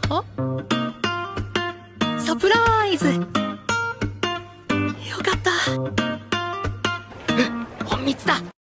あ、サプライズ。よかった。本蜜だ。